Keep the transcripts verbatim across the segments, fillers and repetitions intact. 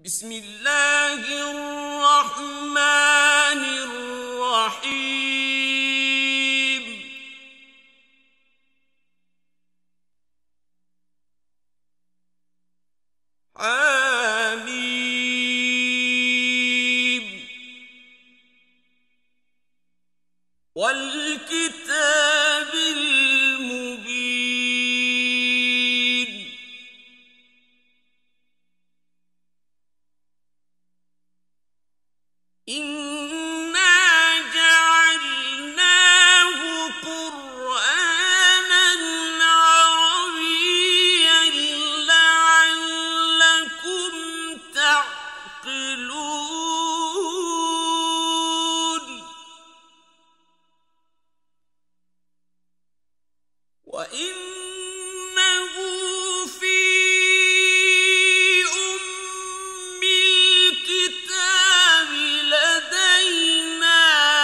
بسم الله الرحمن الرحيم. حميم. والكتاب المبين. إنا جعلناه قرآنا عربيا لعلكم تعقلون. وإنه في أم الكتاب لدينا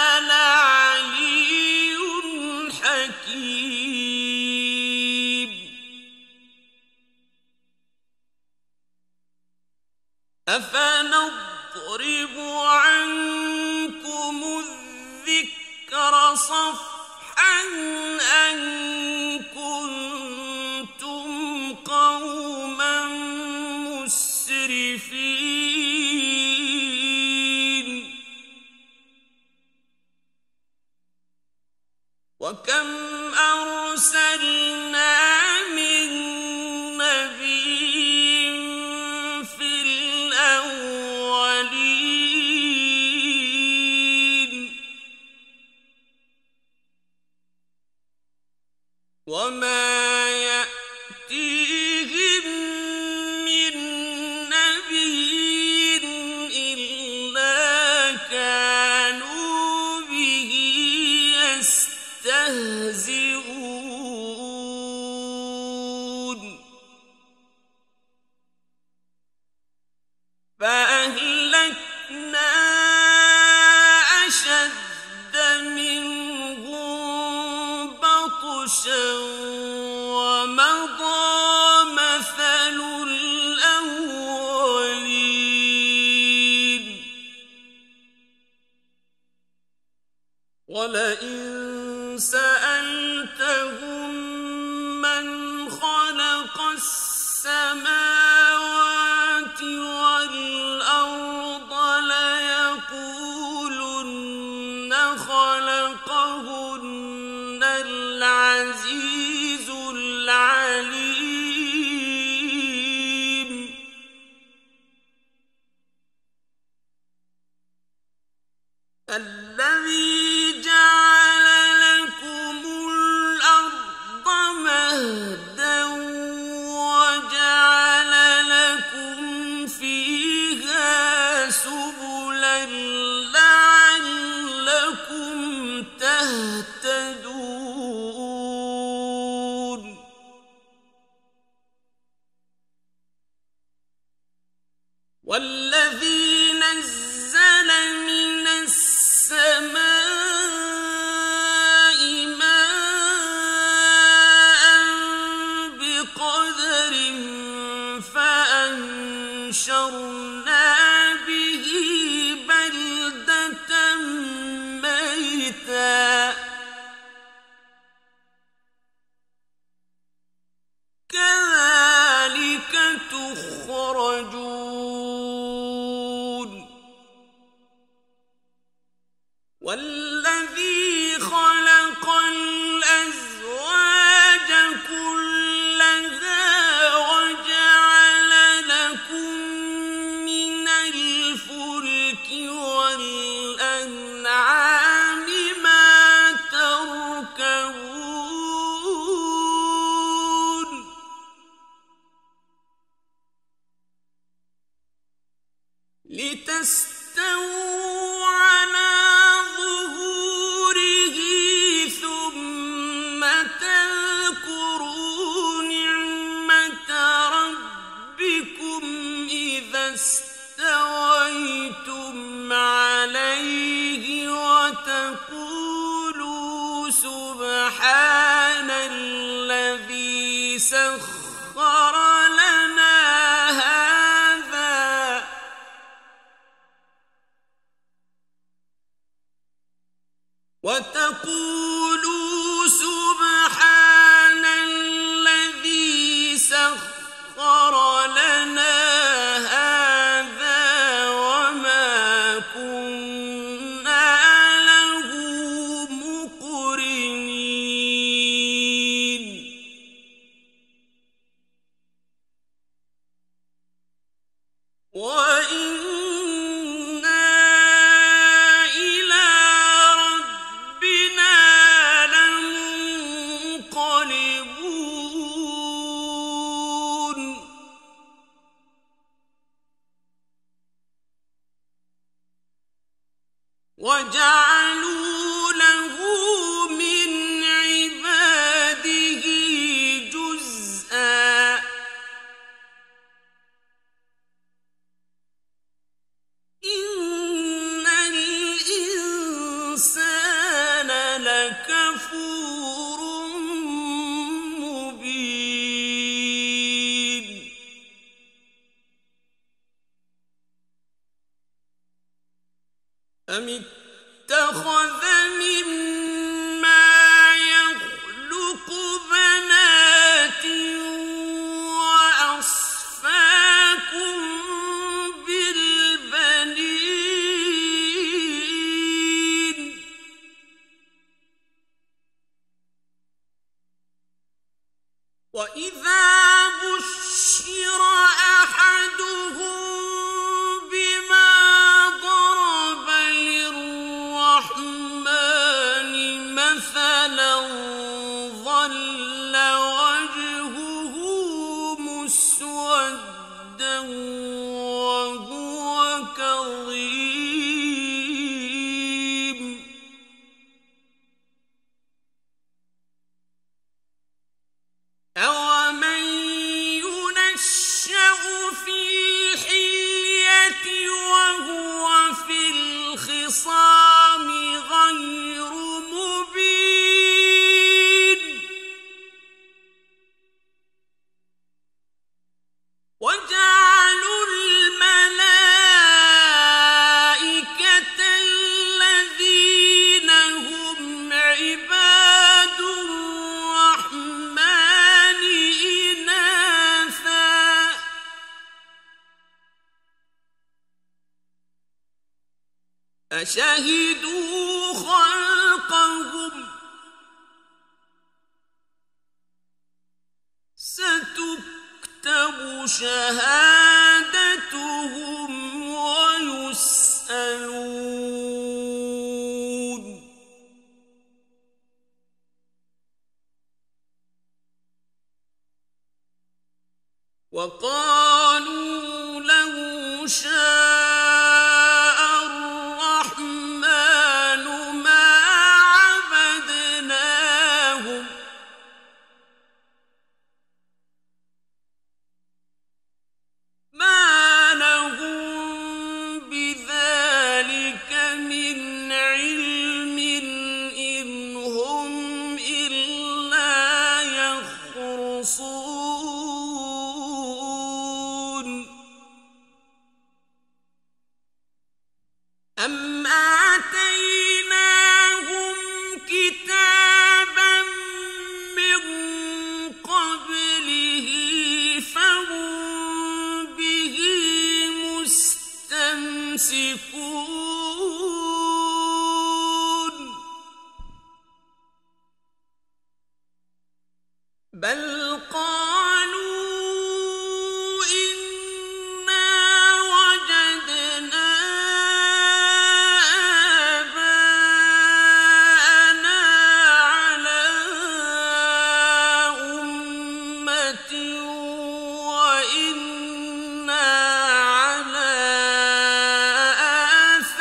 لعلي حكيم. أفنضرب عنكم الذكر صفحا أن كنتم قوما مسرفين. وكم أرسلنا من نبي في الأولين وما يأتيهم من نبي إلا كانوا به يستهزئون. فأهلكنا أشد منهم بطشا ومضى مثل الأولين. ولئن سألتهم من خلق السماوات والأرض ليقولن خلقهن العزيز العليم. الذي جعل لكم الأرض مهدا وجعل لكم فيها سبلا لعلكم تهتدون. والذي نزل من السماء ماء بقدر فأنشرنا به بلدة ميتا كذلك تخرجون. والذي خلق الأزواج كلها وجعل لكم من الفلك والأنعام ما تركبون. لتستووا على ظهوره ثم تذكروا نعمة ربكم إذا استويتم عليه وتقولوا سبحان الذي سخر لنا هذا وتقولوا سبحان الذي سخر لنا هذا وما كنا له مقرنين وإنا إلى ربنا لمنقلبون وجعلوا له من عباده جزءا إن الإنسان لكفور مبين أم اتخذ مما يخلق بنات وأصفاكم بالبنين وإذا بشر أحدهم بما ضرب للرحمن مثلا ظل وجهه مسودا وهو كظيم أومن ينشأ في الحلية وهو في الخصام غير مبين وجعلوا الملائكة الذين هم عباد الرحمن إناثا أشهدوا خلقهم ستكتب شهادتهم ويسألون وقالوا لو شاء الرحمن ما عبدناهم ما لهم بذلك من علم إن هم إلا يخرصون أم آتيناهم كتابا من قبله فهم به مستمسكون بل قالوا إنا وجدنا آباءنا على أمة وإنا على آثارهم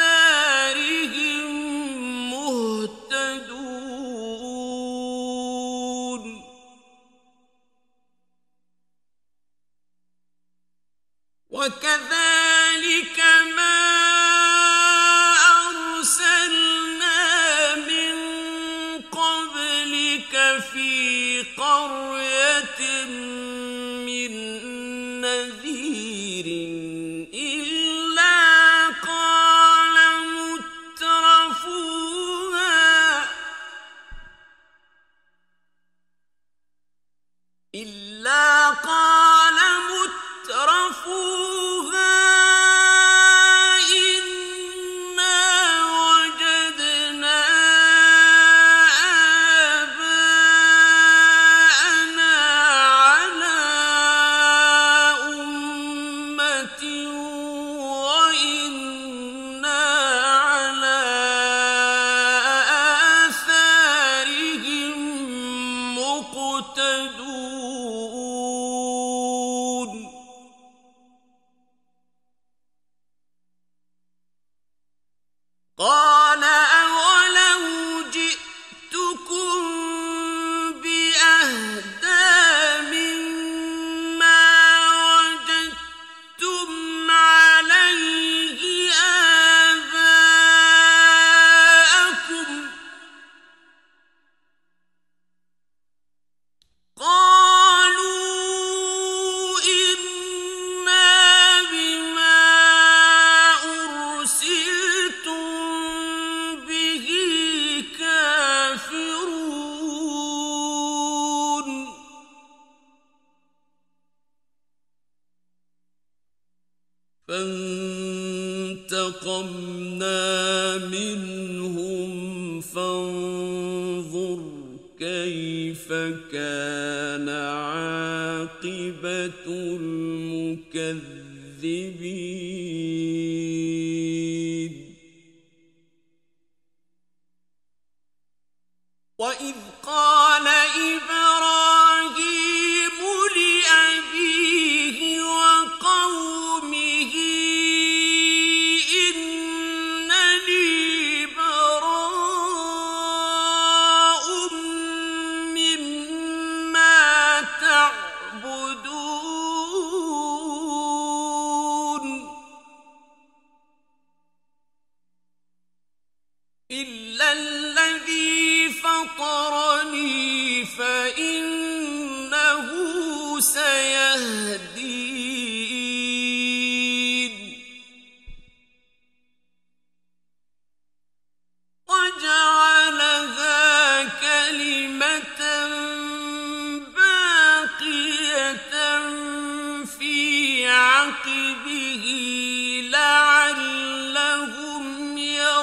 فانتقمنا منهم فانظر كيف كان عاقبة المكذبين. وإذ قال إبراهيم لأبيه وقومه إنني براء مما تعبدون إلا الذي فطرني فإنه سيهدين. وجعلها كلمة باقية في عقبه لعلهم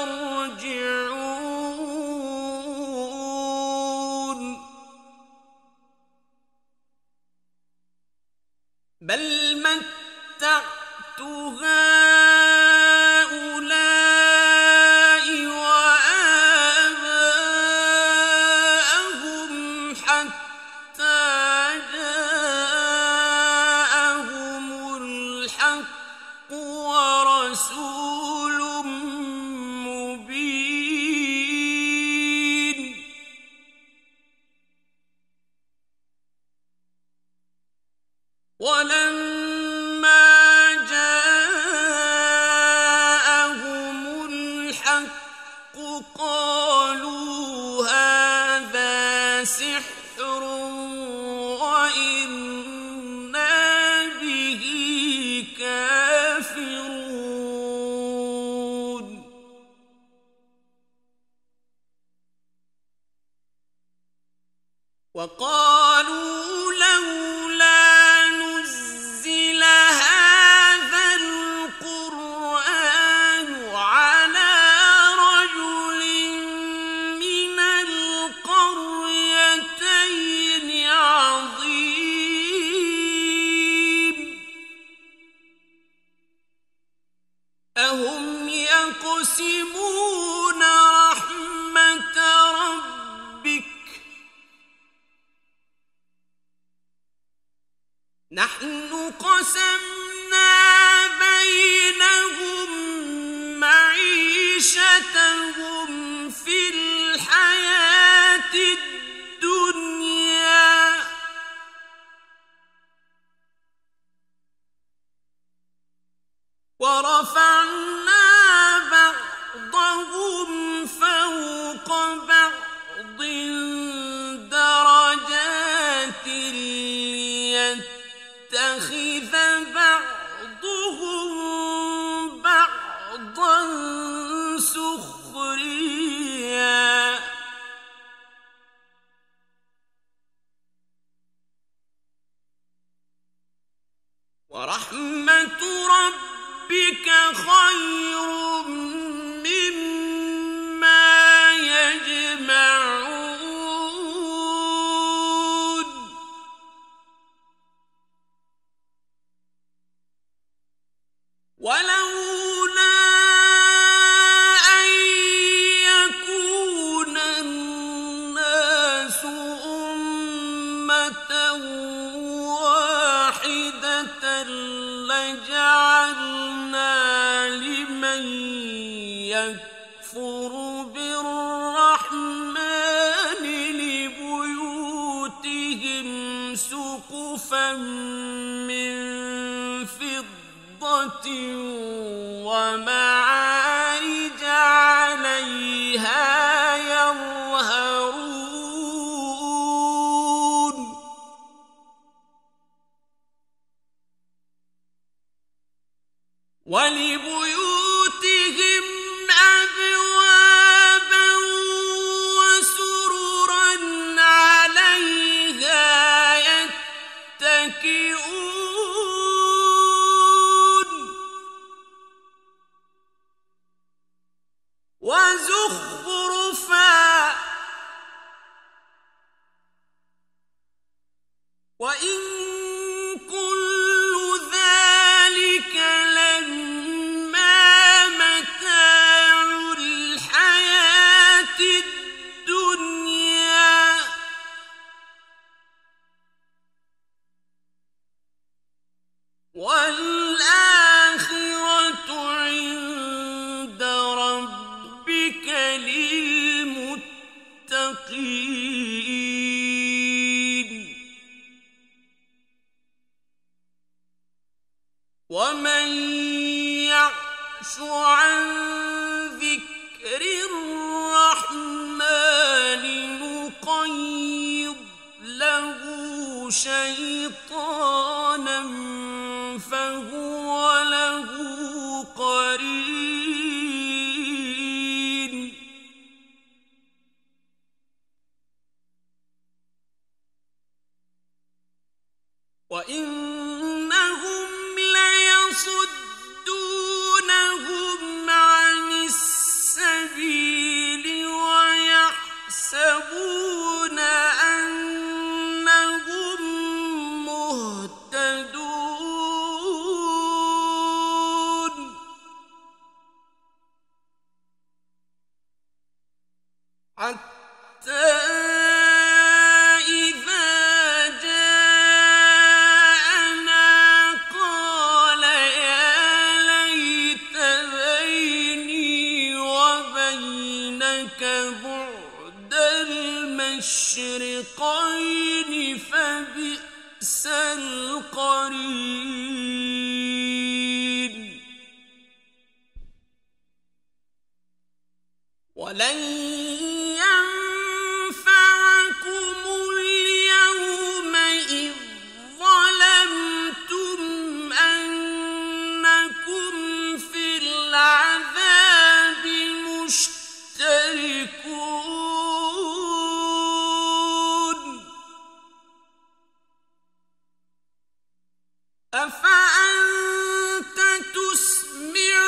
يرجعون. بل متعت هؤلاء وآباءهم حتى جاءهم الحق ورسول مبين. ولما جاءهم الحق قالوا هذا سحر وإنا به كافرون. وقالوا لولا نزل هذا القرآن على رجل من القريتين عظيم. أهم يقسمون رحمة ربك نحن قسمنا بينهم معيشتهم في الحياة الدنيا ورفعنا بعضهم فوق بعض درجات ليتخذ بعضهم بعضا سخريا. ورحمة ربك خير مما يجمعون. ولولا أن يكون الناس أمة واحدة لجعلنا لمن يكفر بالرحمن لبيوتهم سقفا من فضة ومعارج عليها يظهرون. ولبيوتهم أبوابا وسررا عليها يتكئون. عن ذكر الرحمن نقيض له شيطانا فهو له قرين وإنهم ليصدونهم عن السبيل ويحسبون أنهم مهتدون حتى المشرقين فبئس القرين ولن ينفعكم اليوم إذ ظلمتم أنكم في العذاب مشتركون أفأنت تسمع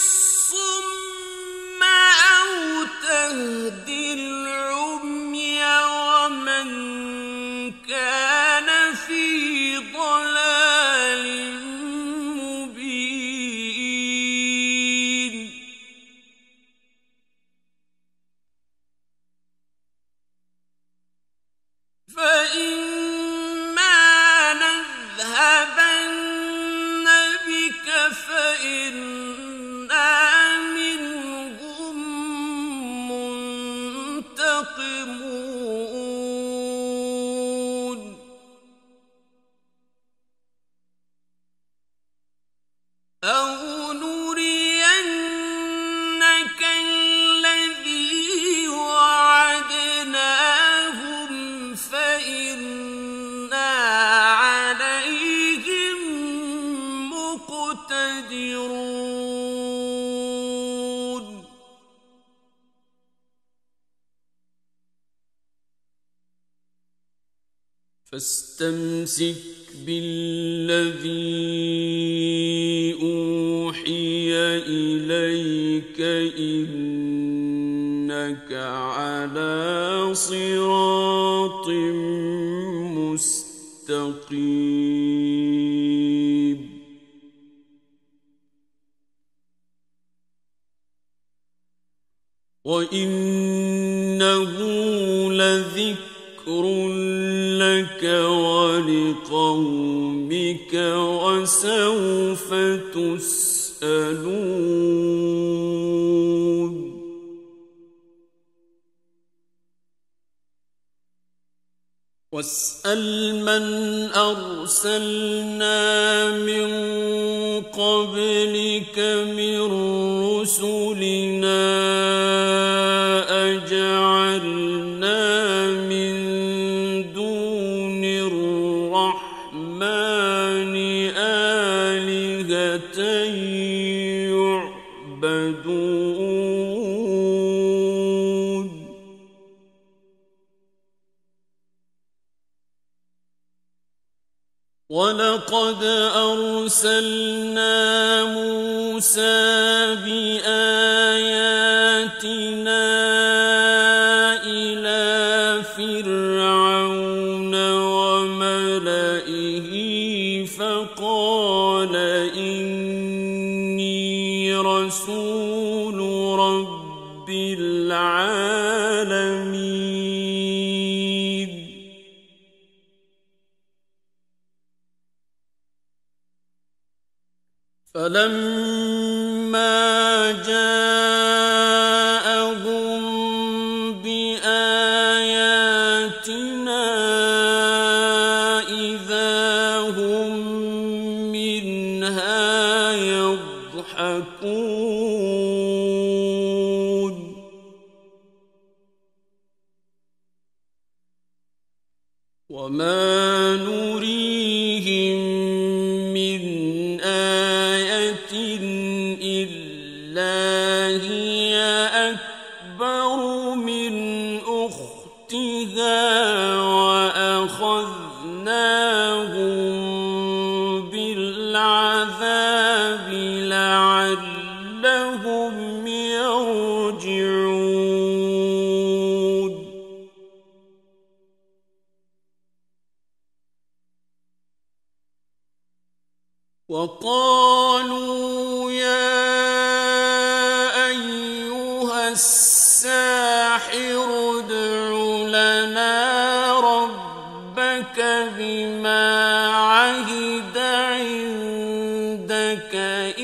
الصم أو تهدي العمي ومن كان في ضلال مبين فإما نذهبن بك فإنا منهم منتقمون أو نرينك الذي وعدناهم فإنا عليهم مقتدرون فاستمسك بالذي أوحي إليك إنك على صراط مستقيم وإنه لذكر لك ولقومك وسوف تسألون واسأل من أرسلنا من قبلك من رسلنا أجعلنا من دون الرحمن آلهة يعبدون ولقد أرسلنا موسى بآياتنا إلى فرعون وملئه فقال إني رسول رب العالمين فلما جاءهم بآياتنا إذا هم منها يضحكون يضحكون وما نريهم من آية إلا هي أكبر من أختها وأخذناهم بالعذاب لعلهم يرجعون وقالوا يا أيها الساحر ادع لنا ربك بما عهد عندك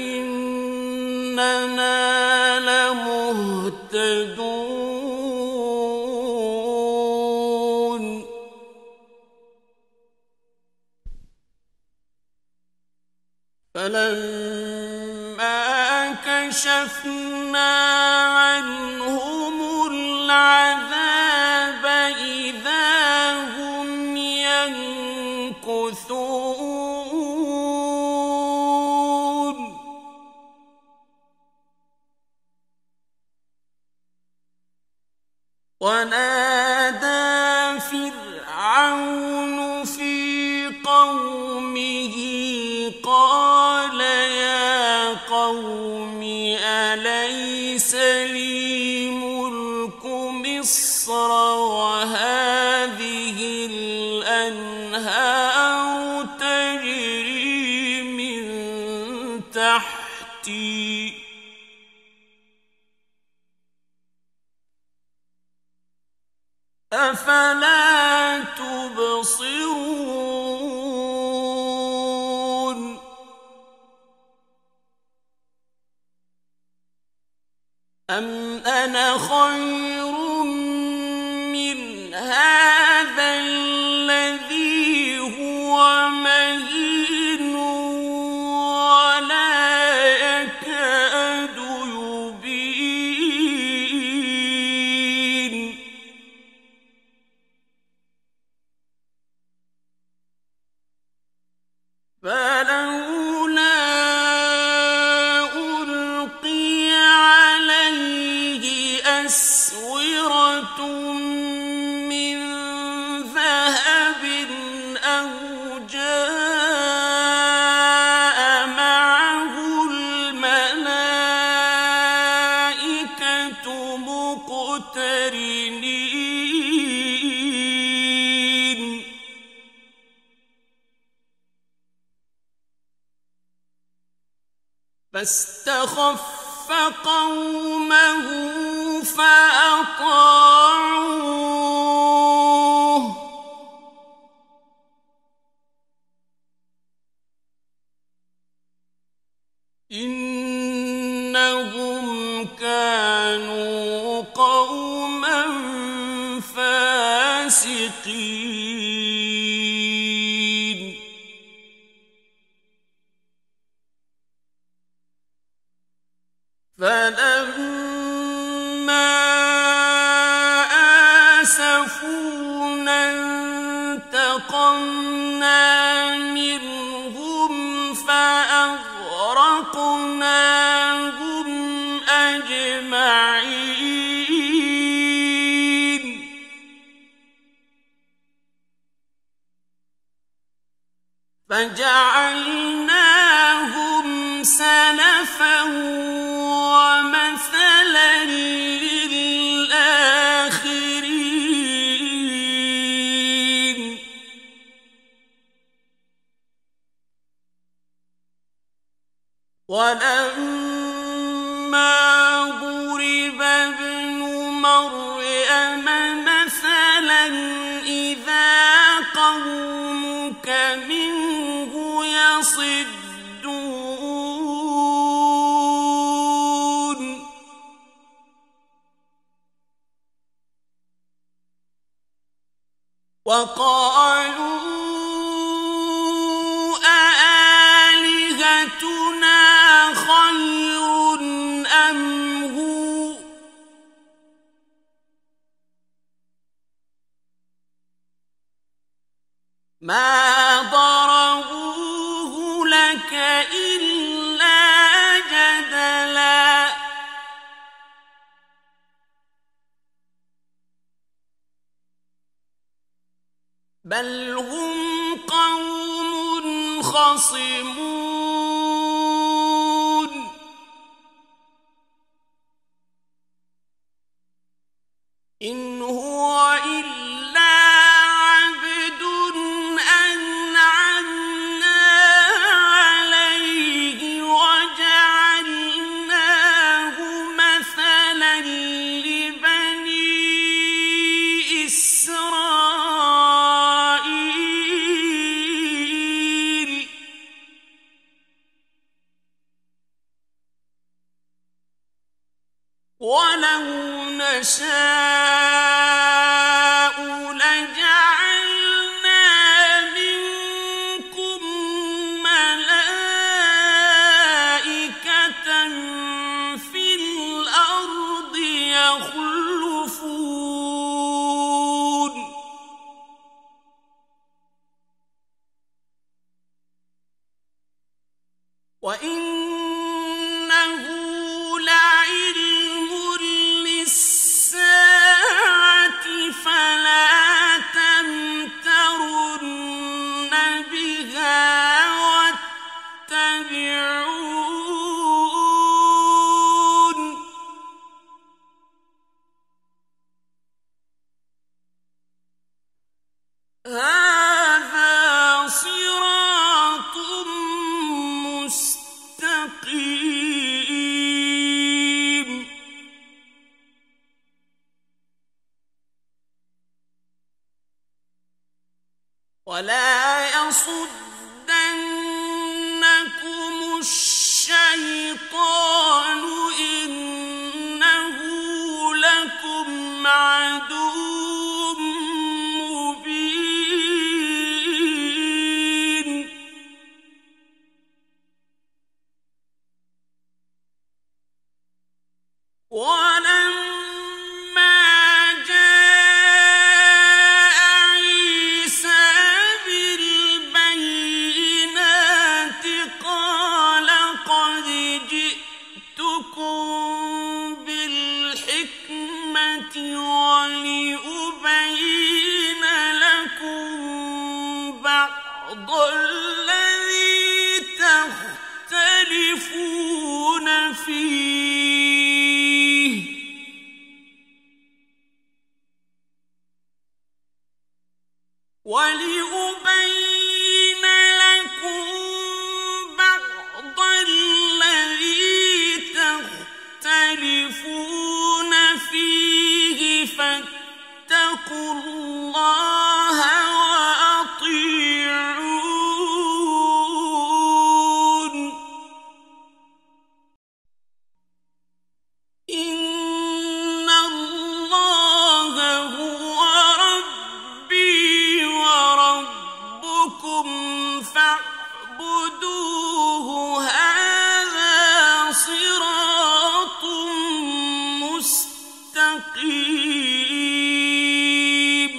إننا لمهتدون فلما كشفنا عنهم العذاب إذا هم ينكثون ونادى فرعون في قومه قال يا قوم أليس لي ملك مصر وهذه الأنهار تجري من تحتي أفلا تبصرون أم أنا خير من هذا الذي هو مهين ولا يكاد يبين فلولا ألقي عليه أسورة من ذهب أو جاء معه الملائكة مقترنين فاستخف قومه فأطاعوه إنهم كانوا قوما فاسقين فلما آسفونا انتقمنا منهم فأغرقناهم أجمعين فجعلناهم سلفا ومثلا للآخرين ولما ضرب ابن مريم مثلا إذا قومك منه يصدون وقالوا أآلهتنا خير ما ضربوه لك إلا جدلا بل هم قوم خصمون إن هو إلا عبد أنعمنا عليه وجعلناه مثلا لبني إسرائيل ولو نشاء لجعلنا منكم ملائكة في الأرض يخلفون وإنه لعلم للساعة فلا تمترن بها واتبعون هذا صراط مستقيم ولا يصدنكم الشيطان إنه لكم عدو مبين ولما جاء عيسى بالبينات قال قد جئتكم بالحكمة ولأبين لكم بعض الذي تختلفون فيه ولأبين لكم بعض الذي تختلفون فيه فاتقوا الله وأطيعون إن الله هو ربي وربكم فاعبدوه هذا صراط مستقيم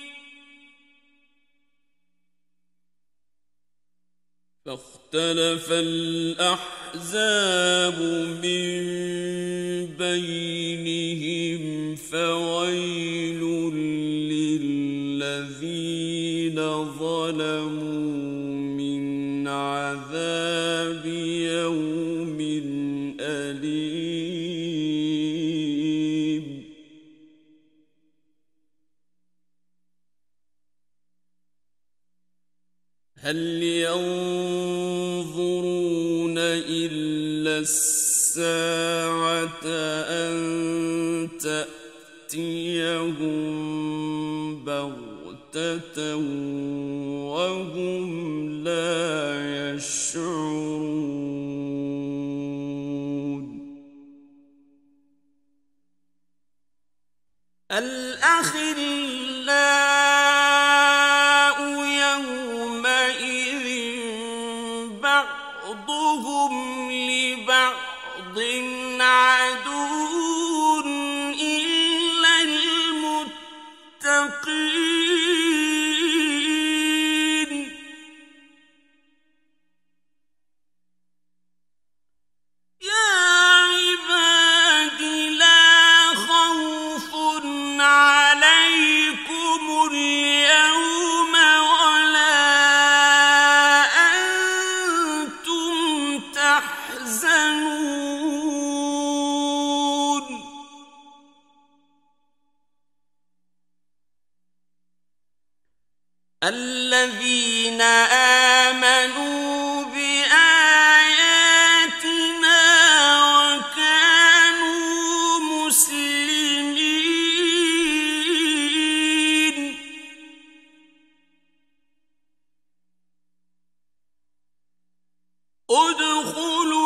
فاختلف الأحزاب من بينهم فويل للذين ظلموا من عذاب يوم أليم هل ينظرون إلا الساعة أن تأتيهم بغتة وهم لا يشعرون الأخلاء يومئذ بعضهم لبعض عدو إلا المتقين الذين آمنوا بآياتنا وكانوا مسلمين ادخلوا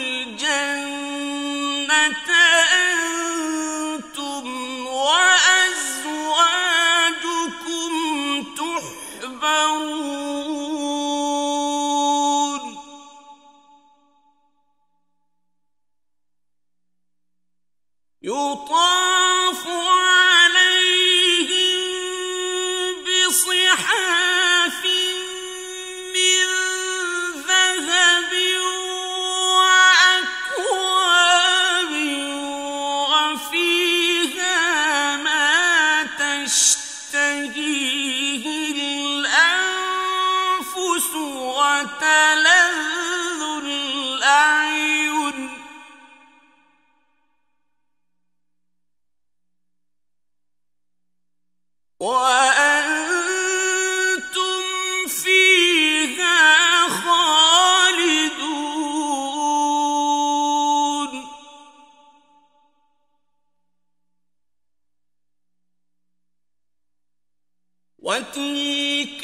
الجنة أنتم وأزواجكم تحبرون يطاف عليهم بصحاف من ذهب وأكواب وفيها ما تشتهيه الأنفس وتلذ الأعين وأنتم فيها خالدون وتلك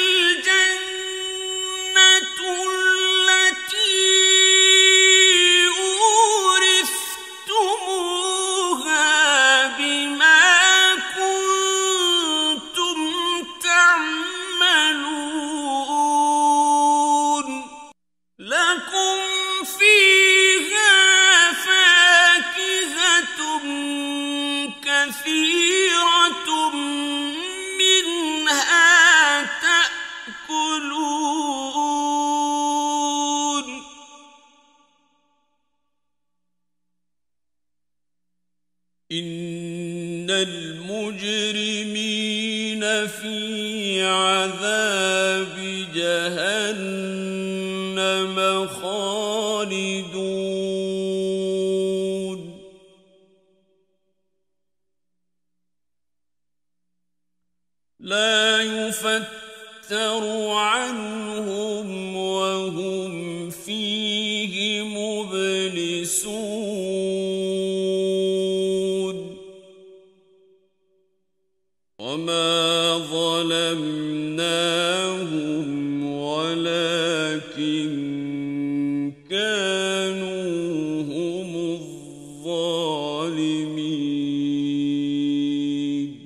الجنة التي أورثتموها بما كنتم تعملون لكم فيها فاكهة كثيرة منها تأكلون إن المجرمين في عذاب جهنم خالدون لا يفتر عنهم وهم فيه مبلسون وما ظلمناهم ولكن كانوا هم الظالمين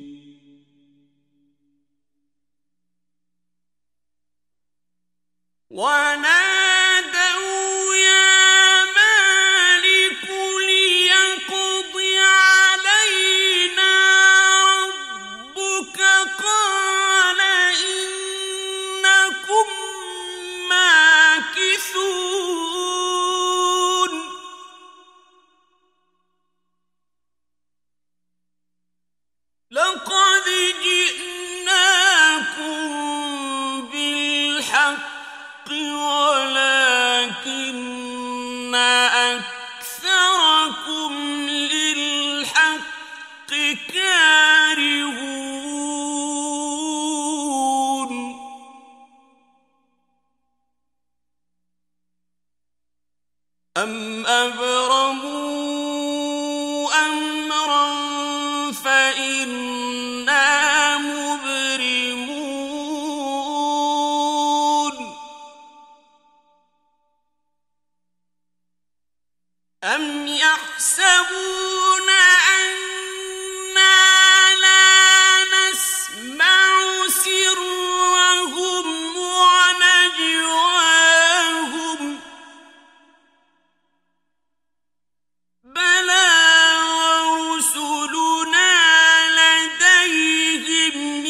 ونادوا يا مالك ليقض علينا ربك قال إنكم ماكثون لقد جئناكم بالحق ولكن أكثركم للحق كارهون أم أبرموا أمرا فإنا مبرمون أم يحسبون أنا لا نسمع سرهم ونجواهم بلى ورسلنا لديهم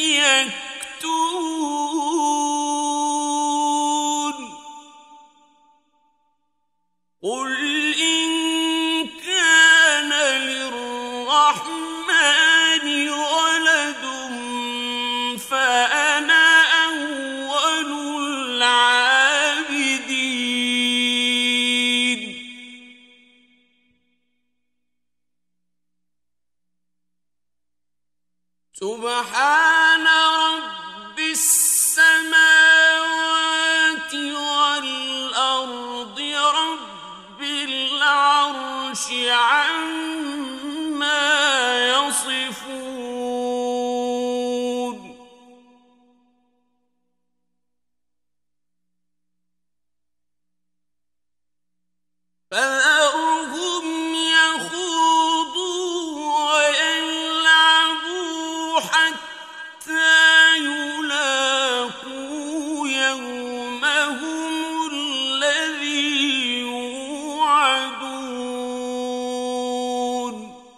يكتبون قل إن كان للرحمن ولد فأنا أول العابدين سبحان رب السماوات عما يصفون فذرهم يخوضوا ويلعبوا حتى يلاقوا يومهم الذي يوعدون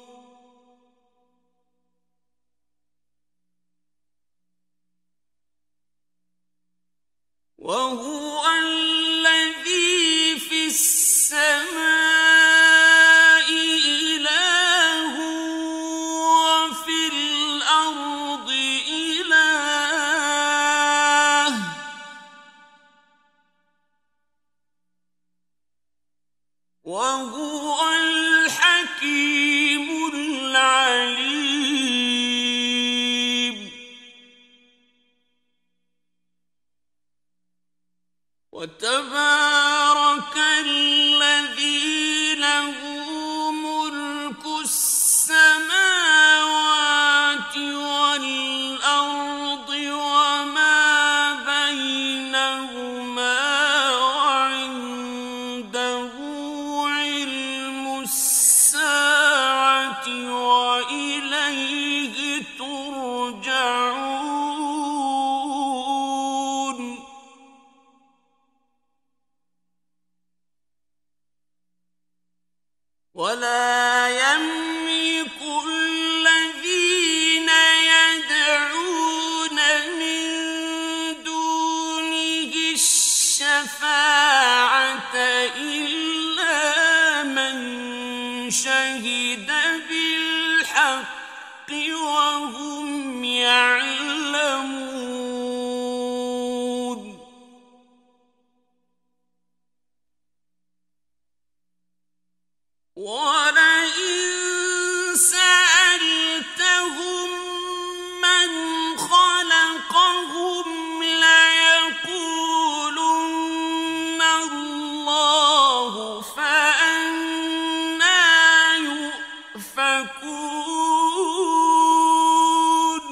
وهو الذي في السماء إله وفي الأرض إله وهو الحكيم العليم وتبارك الذي له ملك السماوات والأرض وما بينهما وعنده علم الساعة وإليه ترجعون ولا يملك الذين يدعون من دونه الشفاعة إلا من شهد بالحق وهم يعلمون ولئن سألتهم من خلقهم ليقولن الله فأنى يؤفكون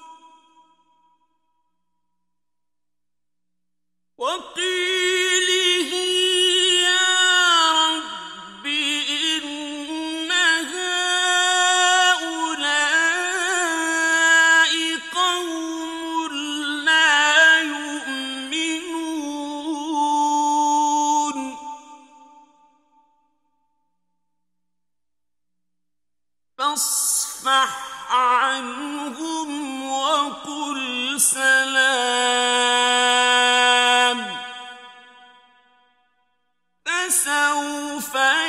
وقيله يا رب إن هؤلاء قوم لا يؤمنون فاصفح عنهم وقل سلام فسوف